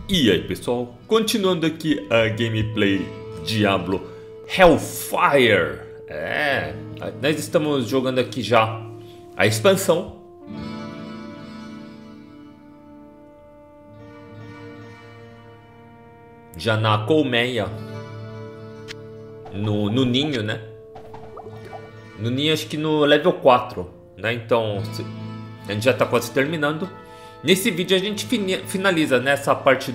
E aí pessoal, continuando aqui a gameplay Diablo Hellfire. Nós estamos jogando aqui já a expansão. Já na colmeia, no ninho, né? No ninho acho que no level 4, né? Então a gente já está quase terminando. Nesse vídeo a gente finaliza nessa parte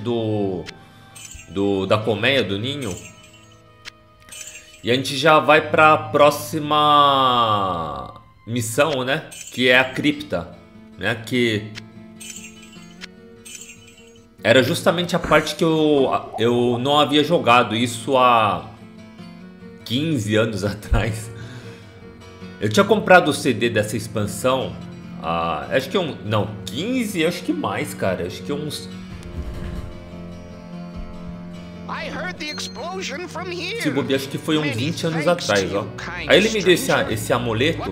da colmeia, do ninho. E a gente já vai para a próxima missão, né? Que é a cripta, né? Que era justamente a parte que eu não havia jogado. Isso há 15 anos atrás. Eu tinha comprado o CD dessa expansão. Acho que não, 15, acho que mais, cara. Acho que uns... Se bobear, acho que foi uns 20 anos atrás, ó. Aí ele me deu esse amuleto.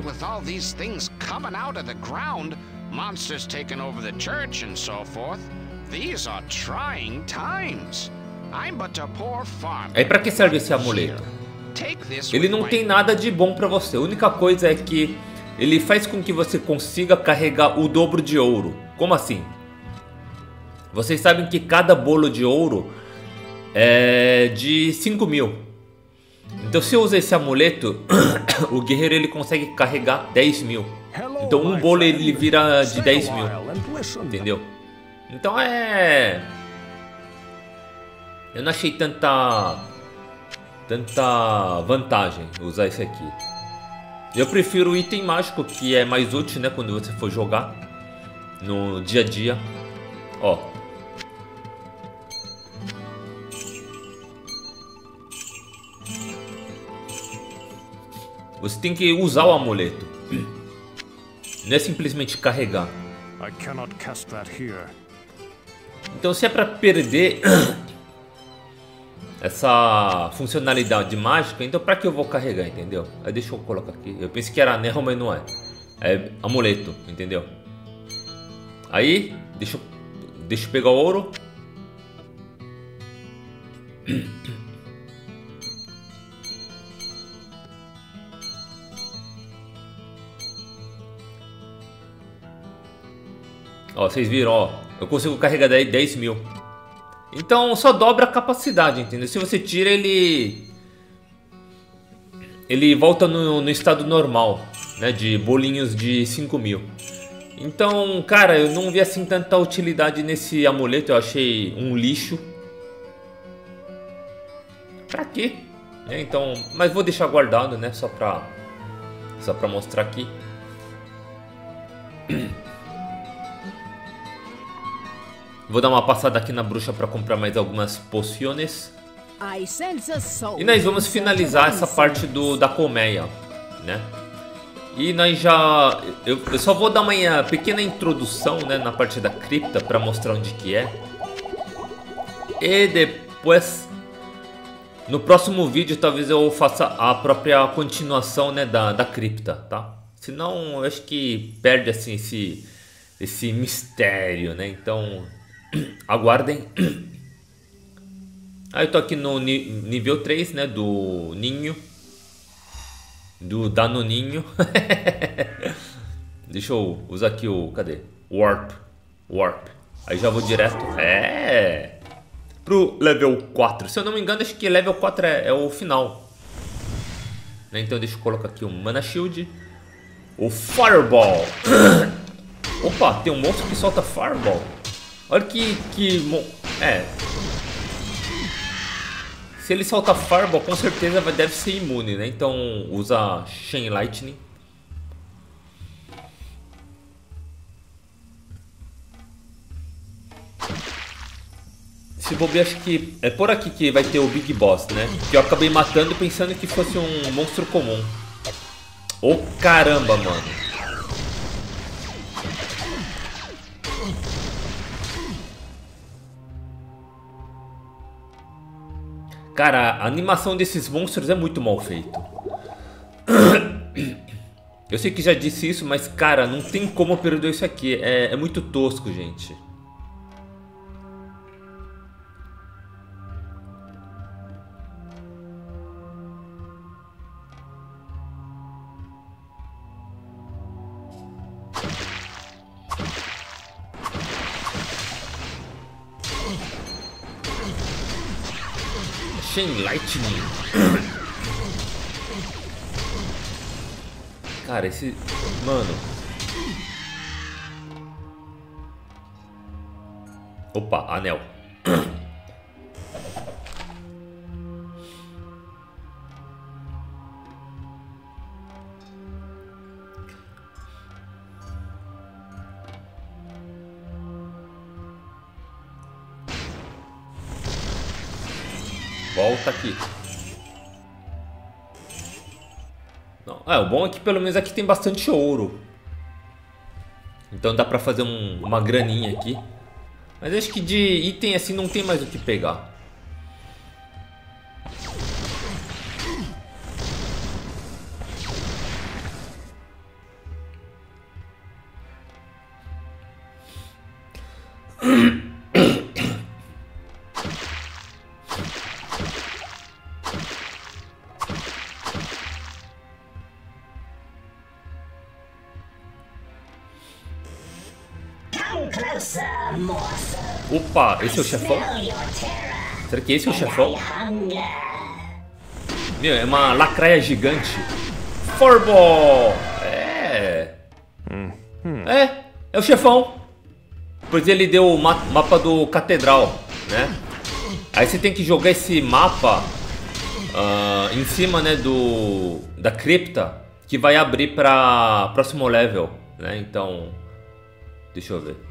Aí pra que serve esse amuleto? Ele não tem nada de bom pra você. A única coisa é que ele faz com que você consiga carregar o dobro de ouro. Como assim? Vocês sabem que cada bolo de ouro é de 5.000. Então se eu usar esse amuleto, o guerreiro ele consegue carregar 10.000. Então um bolo ele vira de 10.000. Entendeu? Então eu não achei tanta vantagem usar esse aqui. Eu prefiro o item mágico, que é mais útil, né, quando você for jogar no dia a dia. Ó. Você tem que usar o amuleto. Não é simplesmente carregar. Então se é pra perder essa funcionalidade mágica, então pra que eu vou carregar, entendeu? Aí deixa eu colocar aqui. Eu pensei que era anel, mas não é. É amuleto, entendeu? Aí, deixa eu pegar o ouro. Ó, vocês viram, ó. Eu consigo carregar 10.000. Então só dobra a capacidade, entendeu? Se você tira, ele volta no estado normal, né? De bolinhos de 5.000. Então, cara, eu não vi assim tanta utilidade nesse amuleto. Eu achei um lixo. Pra quê? Então, mas vou deixar guardado, né? Só pra mostrar aqui. Vou dar uma passada aqui na bruxa para comprar mais algumas poções. E nós vamos finalizar essa parte da colmeia, né? E nós já... Eu só vou dar uma pequena introdução, né, na parte da cripta para mostrar onde que é. E depois, no próximo vídeo, talvez eu faça a própria continuação, né, da cripta, tá? Senão, eu acho que perde, assim, esse mistério, né? Então... aguardem. Eu tô aqui no nível 3, né, do ninho. Do danoninho. Deixa eu usar aqui o... cadê? Warp. Aí já vou direto. Pro level 4. Se eu não me engano, acho que level 4 é o final. Então deixa eu colocar aqui o Mana Shield. O Fireball. Opa, tem um monstro que solta Fireball. Olha se ele soltar Fireball, com certeza deve ser imune, né? Então usa Chain Lightning. Se bobear, acho que é por aqui que vai ter o Big Boss, né? Que eu acabei matando pensando que fosse um monstro comum. Ô caramba, mano. Cara, a animação desses monstros é muito mal feita. Eu sei que já disse isso, mas cara, não tem como perder isso aqui. É muito tosco, gente. Chain Lightning. Cara, esse... Mano. Opa, anel. Volta aqui. Não, o bom é que pelo menos aqui tem bastante ouro. Então dá pra fazer uma graninha aqui. Mas acho que de item assim não tem mais o que pegar. Opa, esse é o chefão? Será que esse é o chefão? Meu, é uma lacraia gigante. Fireball! É o chefão. Pois ele deu o mapa do Catedral, né? Aí você tem que jogar esse mapa em cima, né, da cripta, que vai abrir para próximo level, né? Então, deixa eu ver.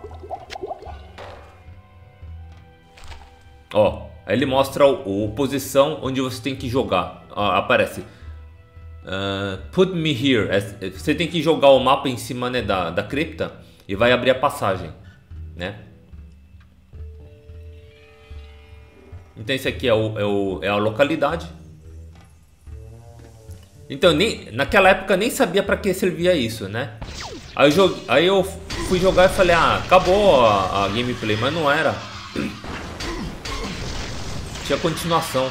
Ó, aí ele mostra a posição onde você tem que jogar. Ó, aparece Put me here. Você tem que jogar o mapa em cima, né, da cripta e vai abrir a passagem, né? Então esse aqui é a localidade. Então naquela época nem sabia para que servia isso, né? Aí eu fui jogar e falei, acabou a gameplay, mas não era. Tinha continuação.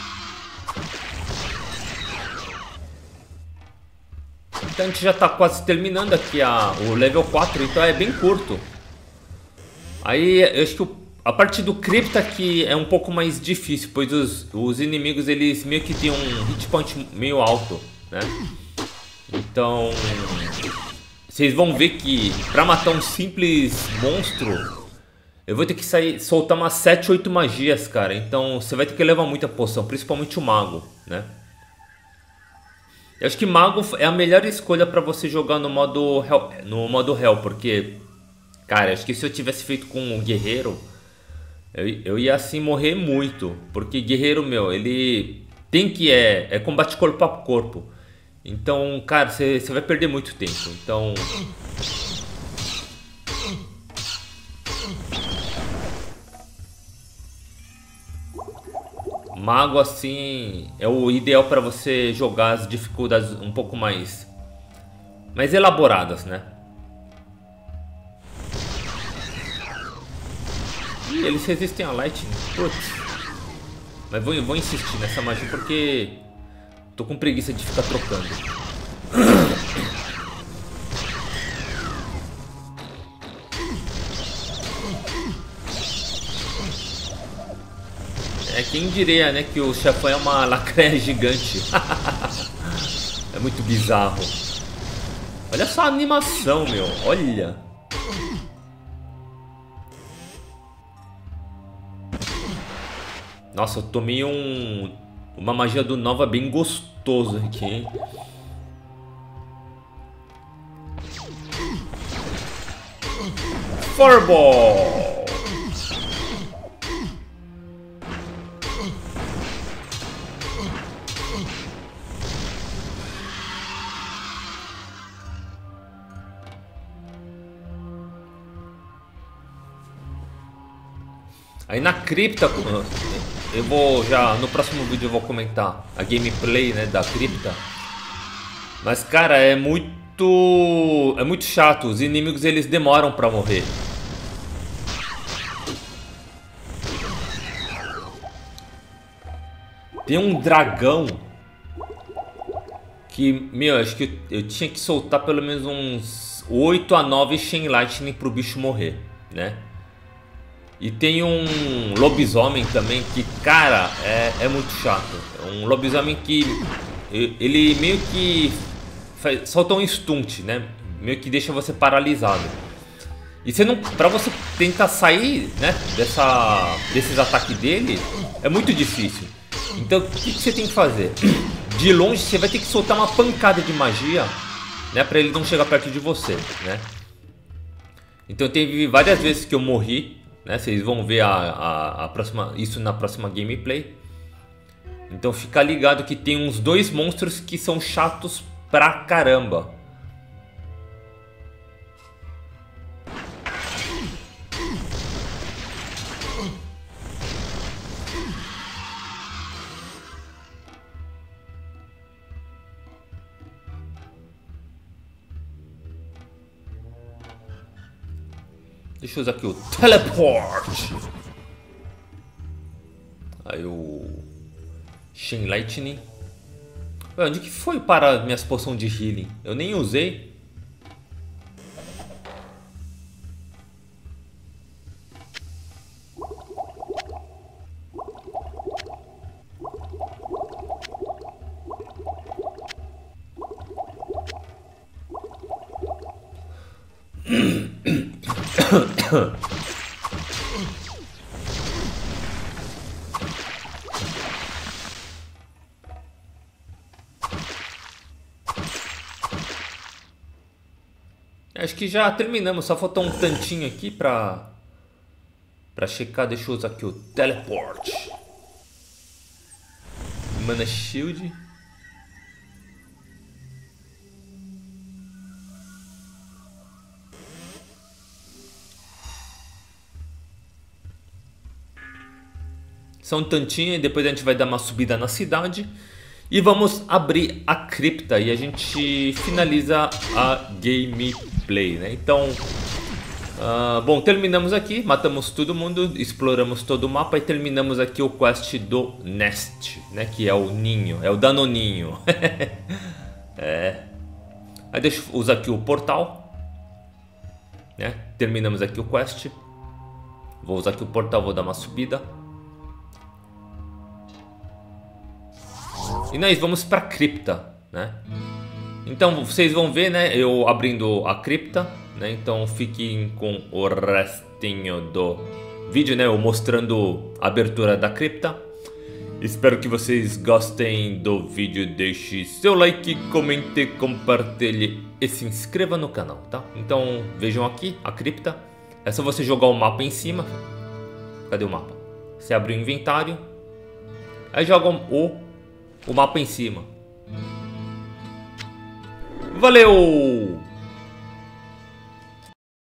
Então a gente já tá quase terminando aqui o level 4, então é bem curto. Aí eu acho que a parte do cripta aqui é um pouco mais difícil, pois os inimigos eles meio que tem um hit point meio alto, né? Então vocês vão ver que pra matar um simples monstro eu vou ter que soltar umas 7, 8 magias, cara. Então você vai ter que levar muita poção, principalmente o mago, né? Eu acho que mago é a melhor escolha pra você jogar no modo Hell, porque, cara, acho que se eu tivesse feito com o guerreiro, eu ia assim morrer muito, porque guerreiro, meu, ele tem que combate corpo a corpo. Então, cara, você vai perder muito tempo. Então, mago assim é o ideal para você jogar as dificuldades um pouco mais elaboradas, né? E eles resistem a Lightning. Putz. Mas vou insistir nessa magia porque tô com preguiça de ficar trocando. Quem diria, né, que o chefão é uma lacraia gigante. É muito bizarro. Olha só a animação, meu. Olha. Nossa, eu tomei uma magia do Nova bem gostoso aqui, hein? Fireball! Aí na cripta, eu vou no próximo vídeo eu vou comentar a gameplay, né, da cripta. Mas cara, é muito chato, os inimigos eles demoram pra morrer. Tem um dragão que, meu, acho que eu tinha que soltar pelo menos uns 8 a 9 Chain Lightning pro bicho morrer, né? E tem um lobisomem também que, cara, é muito chato. É um lobisomem que ele meio que solta um stunt, né? Meio que deixa você paralisado. E você não, pra você tentar sair, né, desses ataques dele, é muito difícil. Então o que você tem que fazer? De longe você vai ter que soltar uma pancada de magia, né, pra ele não chegar perto de você, né? Então teve várias vezes que eu morri, né? Vocês vão ver isso na próxima gameplay. Então fica ligado que tem uns 2 monstros que são chatos pra caramba. Deixa eu usar aqui o Teleport. Aí o Chain Lightning. Onde que foi para minhas poções de healing? Eu nem usei. Acho que já terminamos, só faltou um tantinho aqui pra checar. Deixa eu usar aqui o Teleport. Mana Shield. Só um tantinho e depois a gente vai dar uma subida na cidade. E vamos abrir a cripta e a gente finaliza a gameplay, né? Então, bom, terminamos aqui, matamos todo mundo, exploramos todo o mapa e terminamos aqui o quest do Nest, né? Que é o ninho, é o Danoninho. Aí deixa eu usar aqui o portal, né? Terminamos aqui o quest. Vou usar aqui o portal, vou dar uma subida. E nós vamos para a cripta, né? Então vocês vão ver, né? Eu abrindo a cripta, né? Então fiquem com o restinho do vídeo, né? Eu mostrando a abertura da cripta. Espero que vocês gostem do vídeo. Deixe seu like, comente, compartilhe e se inscreva no canal, tá? Então vejam aqui a cripta. É só você jogar o mapa em cima. Cadê o mapa? Você abre o inventário. Aí joga o mapa em cima. Valeu!